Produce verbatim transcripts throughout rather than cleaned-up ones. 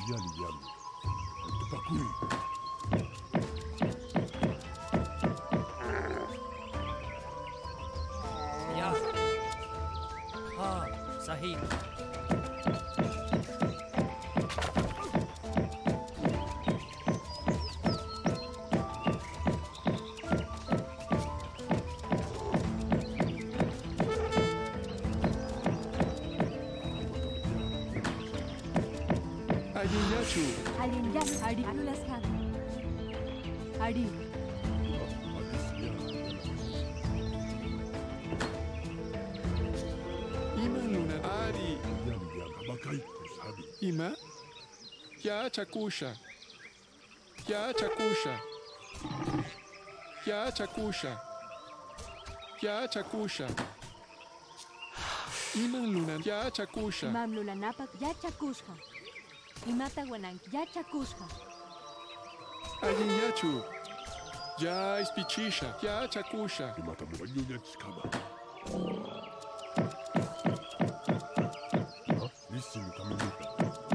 Uyali yali. Tupakui. या हाँ सही Alin Yachu. Alin Yachu. Adi. Anulas Khan. Adi. Ima Luna Adi. Ima. Ya Chakusha. Ya Chakusha. Ya Chakusha. Ya Chakusha. Ima Luna Ya Chakusha. Imam Lula Napak Ya Chakushka. Imata Wanang Ya Chakushka. Alin Yachu. Ya Ispichisha. Ya Chakusha. Imata Mubayunya Chikaba. Listen, Kaminuka.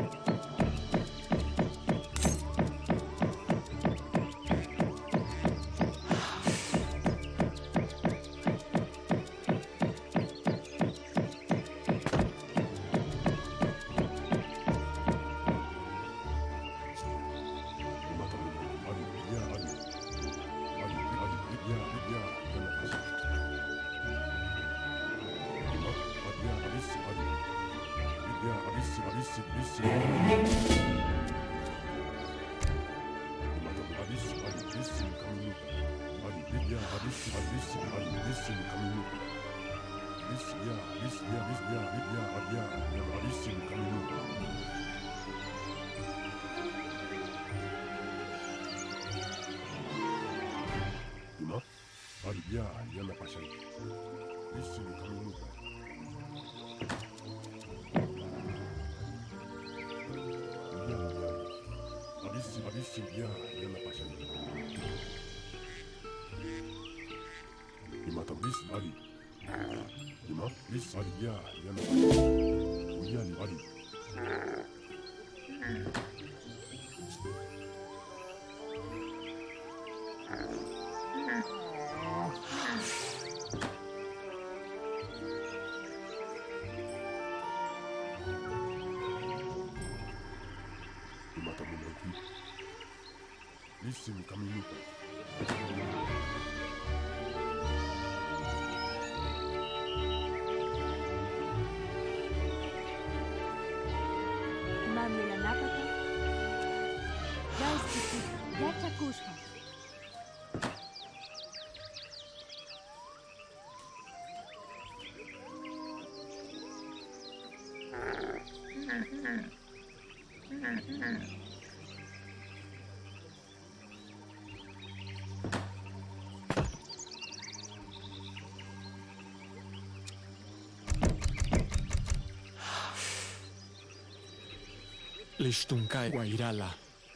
Ya, ya la pasé. Listen, Kaminuka. Ya, ya. Listen, listen, ya, ya la pasé. Imata bis ali. Ima bis ali ya, ya la pasé. Uyali ali. Listen, Kaminuka. Imam Lula Napak Ya Ispichisha. Ya Chakushka. Lishtunkai Guairala.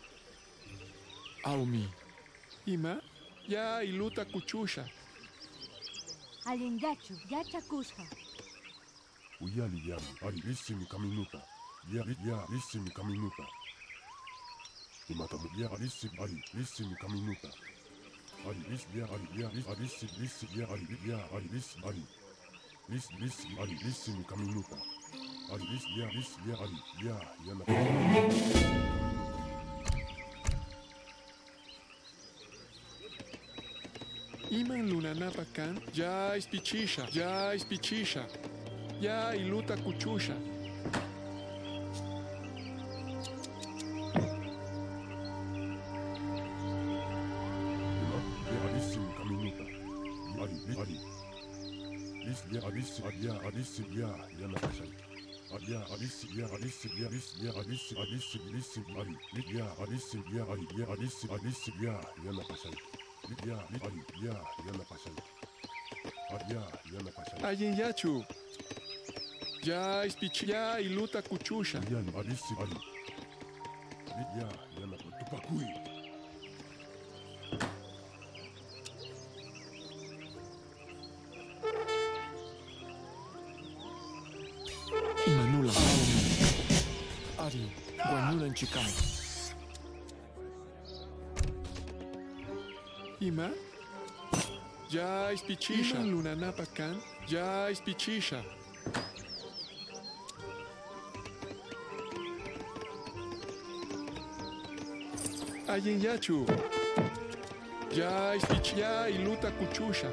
Aumi. Ima. Ya Iluta Kuchusha. Alin Yachu. Ya Chakushka. Uyali yali. Ali, listen, Kaminuka. Ya, ya, listen, Kaminuka. Imata ya, listen, ali, listen, Kaminuka. Ali, listen, ya, ali, ya, listen, listen, ya, ali, ya, ali, listen, ali. Listen, listen, ali, listen, Kaminuka. Ali, listen, ya, listen, ya, ali, ya, ya la. Iman Luna Napakan. Ya Ispichisha. Ya Ispichisha. Ya Iluta Kuchusha. Ya, Alice, ya, Alice, ya, ya la pasé. Ya, Alice, ya, Alice, ya, Alice, ya, Alice, Alice, Alice, Ali. Ya, Alice, ya, Ali, ya, Alice, Alice, ya, ya la pasé. Ya, Ali, ya, ya la pasé. Ya, ya la pasé. Alin Yachu. Ya Ispichi. Ya Iluta Kuchusha. Ya, Alice, Ali. Ya, ya la Tupakui. Imanula. Aumi. Ari. Guanyulan Chikam. Ima? Ya ispichisha. Ima lunanapakan. Ya ispichisha. Ayen yachu. Ya ispichia iluta kuchusha.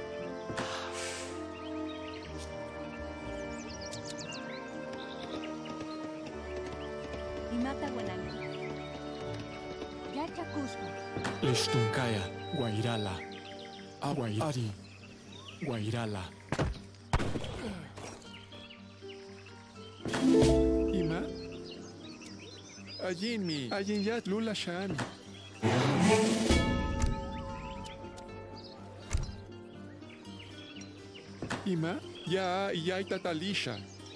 Imata Guananqui. Yacha Cusco. Lishtunkaya, Guairala. Aguayari, Guairala. Ima? Allin mi, allin yat lula shami. Ima? Ya, ya tatalisha.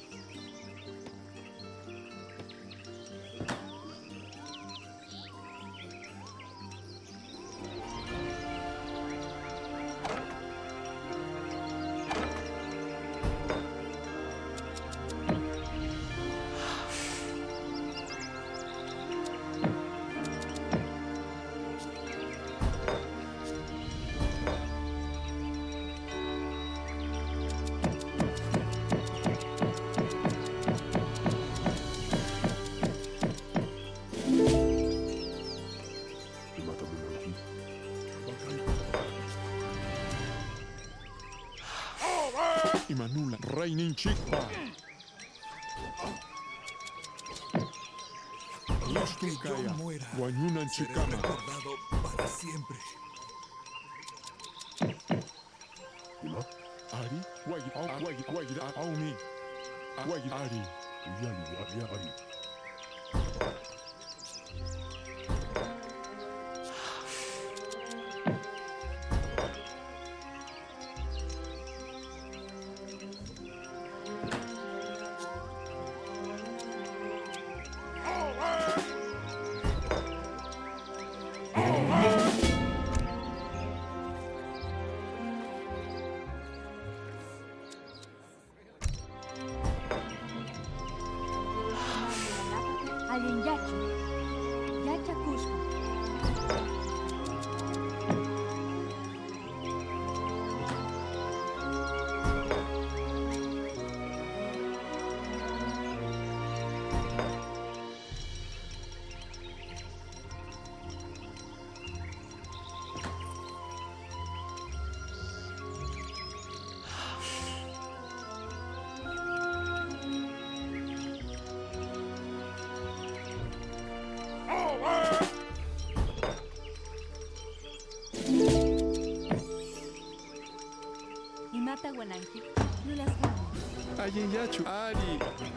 Imanula, Rainin Chikpa. Lishtunkaya, Guanyunan Chikama. Recordado para siempre. Ari, Guay, Guay, Guay, Aumi. Guay, Ari. Uyali, ya Ari. Alien Yachu. Yacha Cusco. Imata Guananqui. Lulas Guananqui. Ayen Yachu, Ari.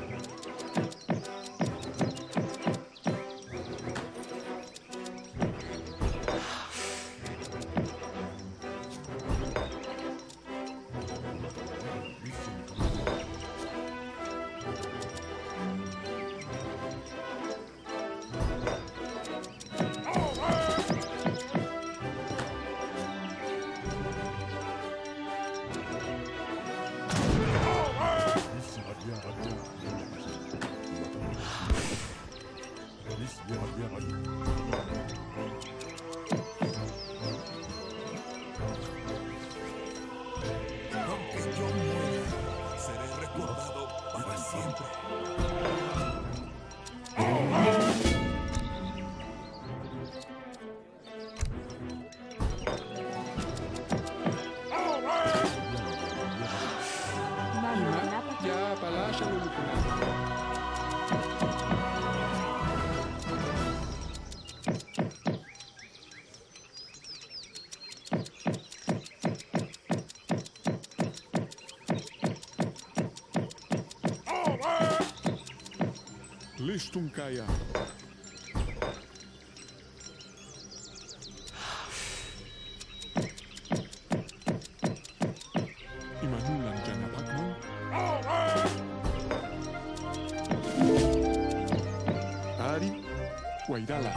Aunque yo muera, seré recordado para siempre. Ima, ya Palasha Lulupuna. Lishtunkaya. Imanulan Janapakman. Ari, Guairala.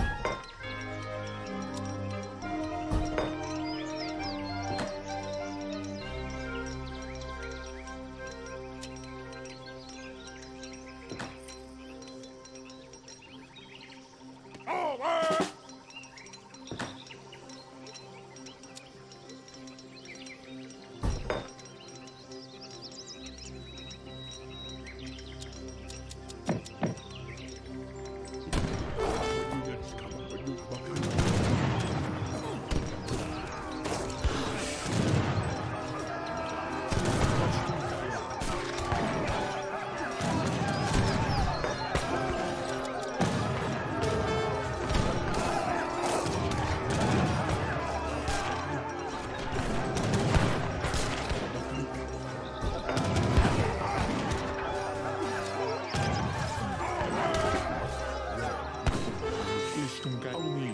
Tunga Umi.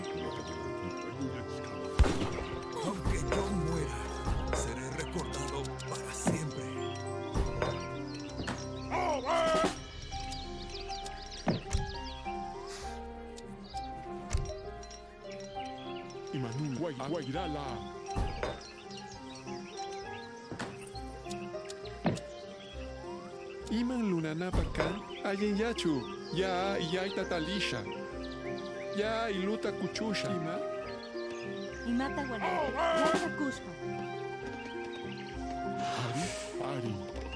Aunque yo muera, seré recordado para siempre. Imanun Guay Guayrala. Iman Lunanapakan, Ayen Yachu, Ya Yaita Talisha. Ya Iluta Kuchusha. Ima. Imata Guananqui, Yaita Cusco. Ari, Ari.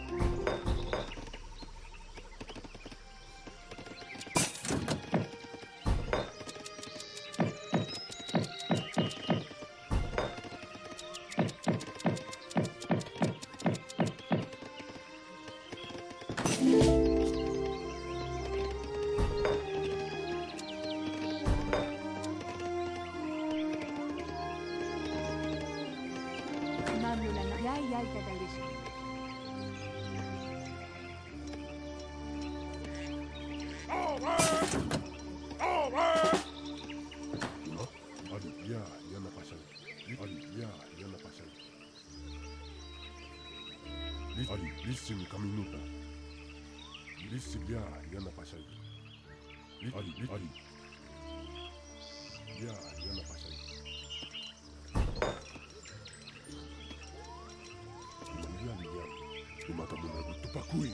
Mamlulana, Ya Yaita Talisha. ¿No? Ali, ya, ya no pasa. Ali, ya, ya no pasa. Ali, listen, Kaminuta. Listen, ya, ya no pasa. Ali, Ali. Ya, ya no pasa. Ya, ya. Te matamos a tu Tupacui.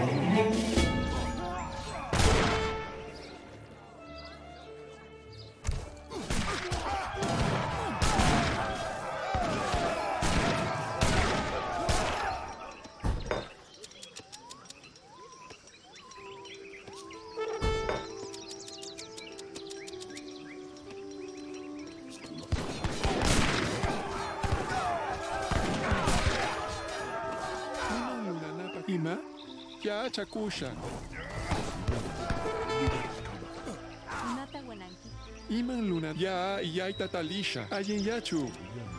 Iman Lunanapa. Ima. Ya Chakusha. Imata Guananqui. Iman Luna. Ya Yaita Talisha. Ayen Yachu.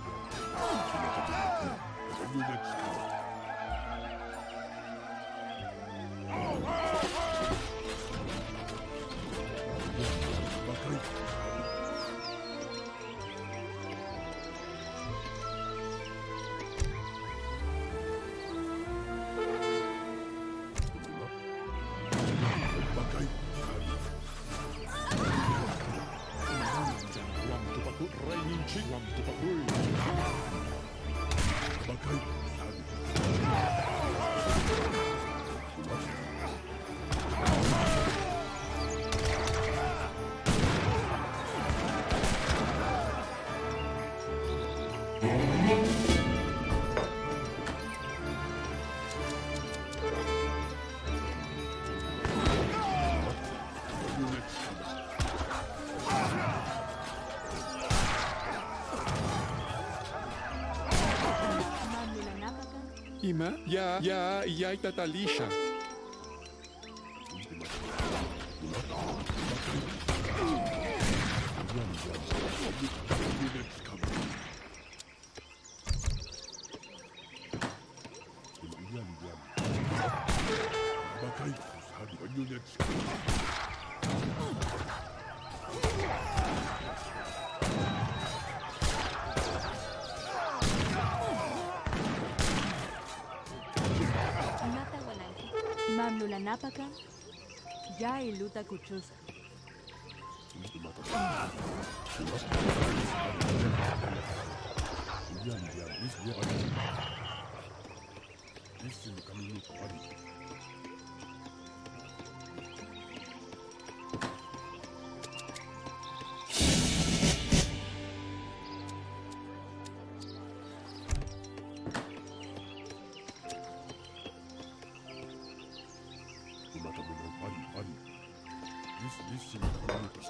Wam Tupacu. Rainin Chi. Wam Tupacu. Mamlulanapakan. Ima. Ya Ya Yaita Talisha. Imata Guananqui. Mamlulanapakan. Ya Iluta Cuchusca. Listen, Kaminuta. Ali. Ali, Ali. Listen, listen, Kaminuta.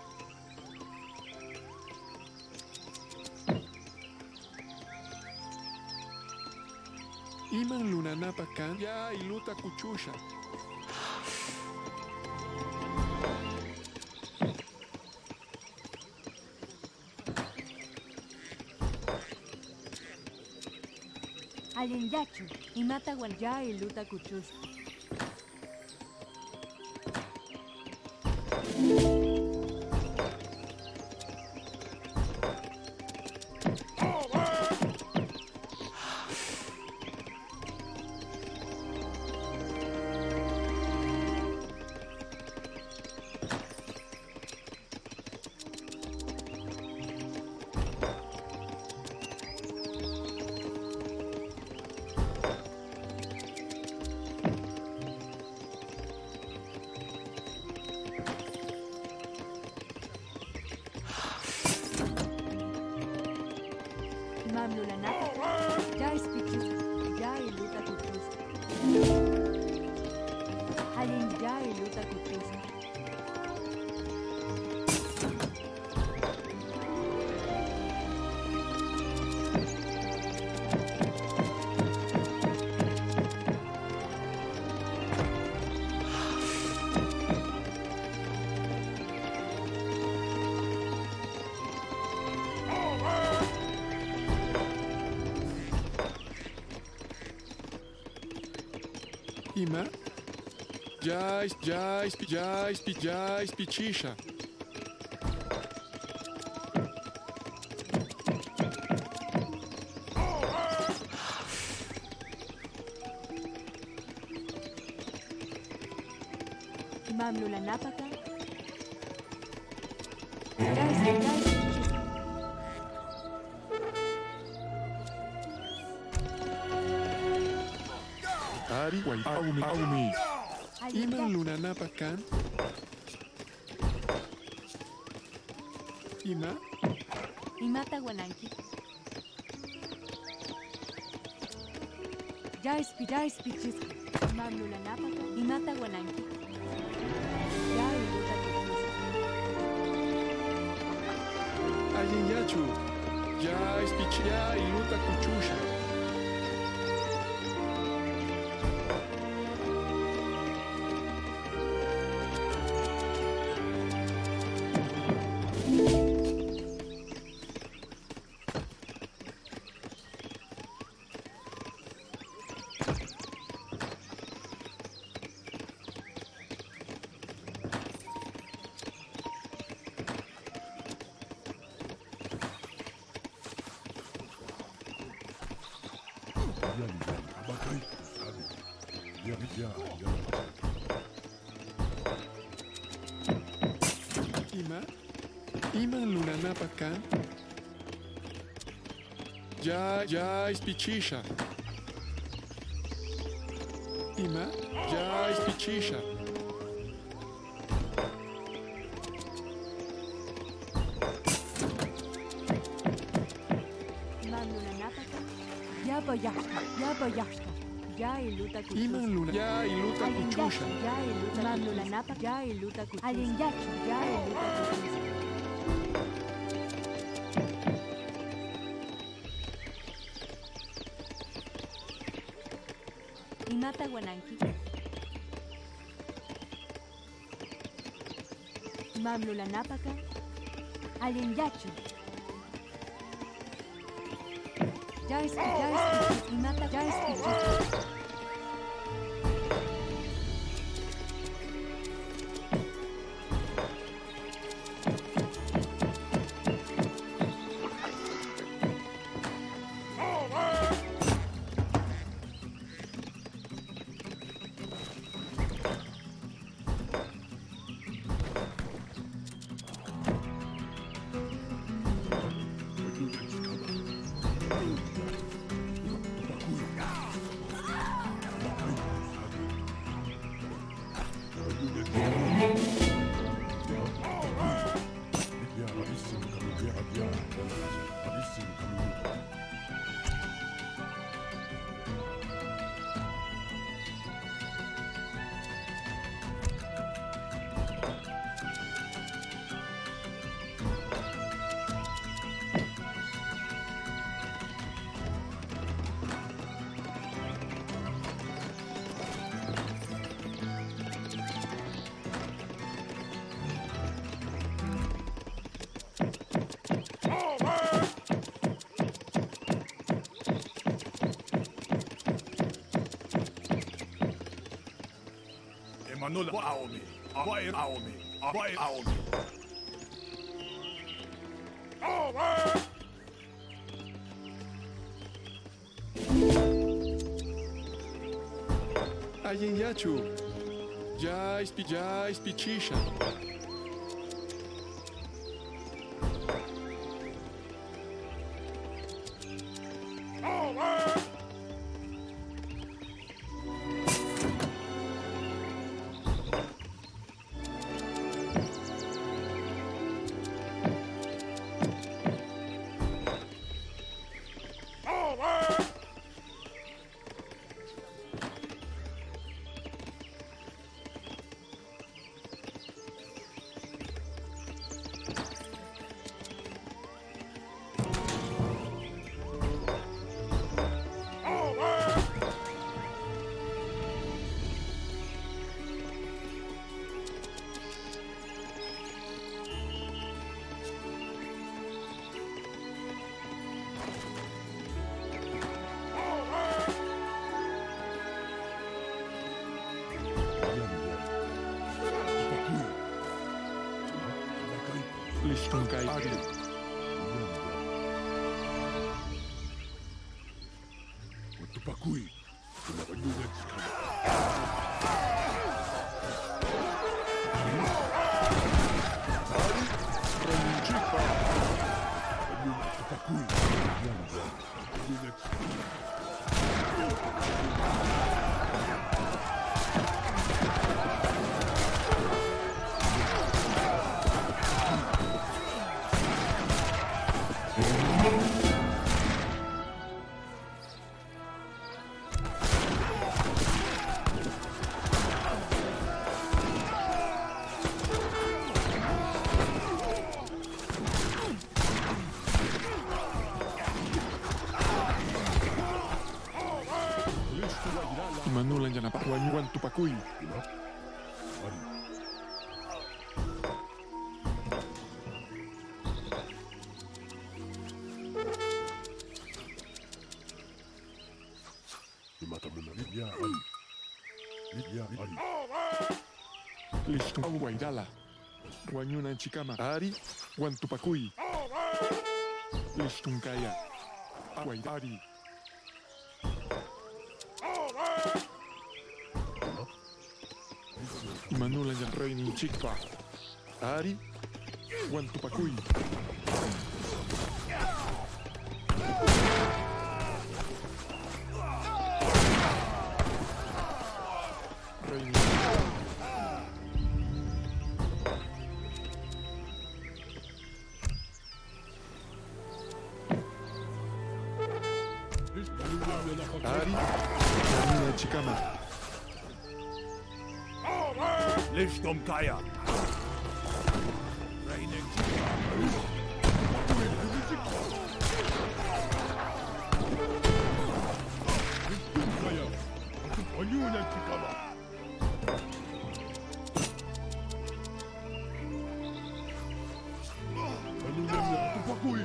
Iman Lunanapakan. Ya Iluta Kuchusha. Ayen Yachu. Imata Guan. Ya Iluta Cuchusca. Mam lulanapaka. Ya ispichis. Ya iluta kutus. Halin ya iluta kutus. Ima? Ya, is- ya, is- ya, is- ya, ispichisha. Mam lulanapaka. Ya ispichis. Ari, wai, aumi, aumi. Halin Ima ya. lunanapakan. Ima? Imata guananki. Ya ispi, ya ispichis. Mam lulanapaka. Imata guananki. Ya iluta kutus. Alguien yachu. Ya ispichi, ya iluta kuchusha. Yali, yali, abakai, sabe? Yali, ya, ya. Ima? Ima lunanapakan. Ya, ya ispichisha. Ima? Ya ispichisha. Mam lulanapaka. Ya boyashka. Ya boyashka. Ya iluta kutus. Ima luna. Ya iluta Halin kuchusha. yachu. Ya iluta Mam lulanapaka. Ya iluta kutus. Halin yachu. Ya iluta kutus. Imata guananki. Mam lulanapaka. Halin yachu. Ya ispi, ya ispi. Imata, ya ispi. Ya, alissimo cammino, ya, ya. Alissimo cammino. Emanuel Aomi. Abai Aomi. Abai Aomi. Alguien yachu. Ya ispi, ya ispichisha. Lishtunkai Ari. Utupakui. Imatamunya chikama. Renchikpa. Utupakui. Imatamunya chikama. Manulan Janapa. Wanyuan Tupakui. Ari. Imatamunya Lidia Ari. Lidia Ari. Lishtung Waidala. Wanyunan Chikama. Ari. Wantupakui. Lishtunkaya. Waidari. Manulan Jan Reinin Chikpa. Ari. Wantupakui. Reinin. Ari. Wanyunan Chikama. Lichtum Kaya. Reinen Wanyunya chikama. Manunya Utupakui.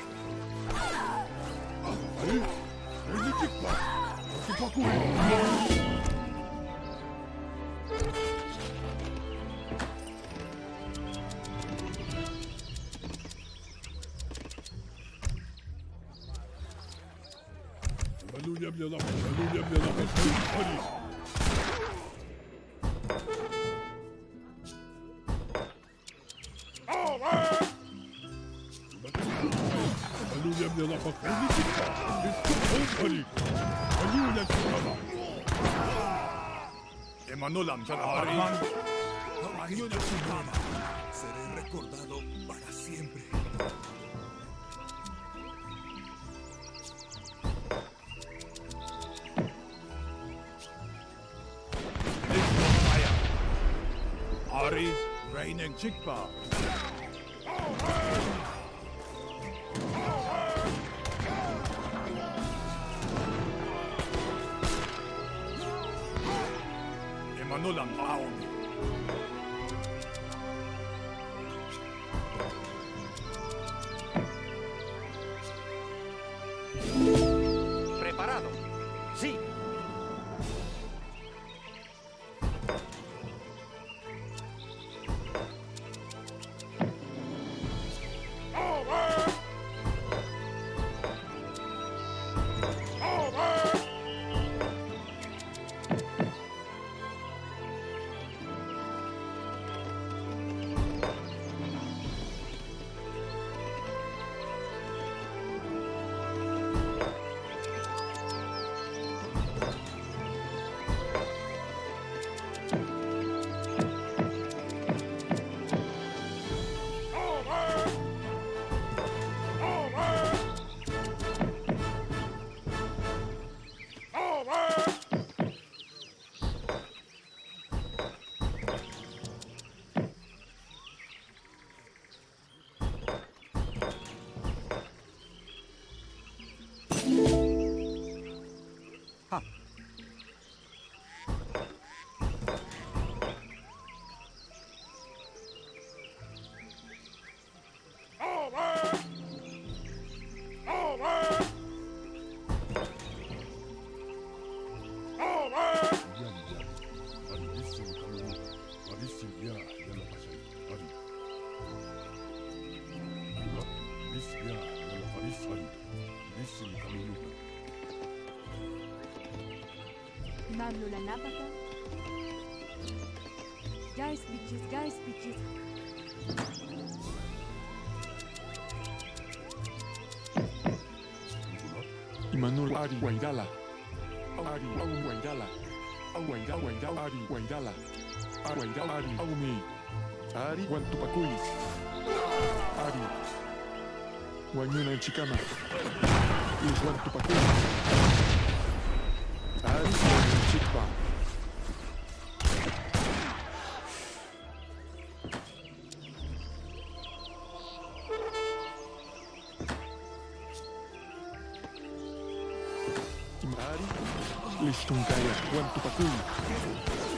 Ari. Renchikpa. Utupakui. Manunya Mianapa. Manunya Mianapa. Ari. Manunya Mianapa. Renchikpa. Ari. Manunya chikama. Emanulam Janapari. Wanyunya Chikama. Seré recordado para siempre. Lichtum Kaya. Ari. Reinen Chikpa. Emanulam Aomi. ¿Preparado? Sí. Ya, yana Aris Ari. Lissimi Kaminuta. Mamlulanapaka. Ya espichis, ya espichis. Imanul Ari Guaidala. Ari Au Guaidala. Au Guaidala Guaidala Ari Guaidala. Guaidala Ari Aumi. Ari Guantupacuy. Ari Guanyuna Chicama. Is Guantupacuy. Ari Guanyuna Chicpa. Ari Listunkaya Guantupacuy.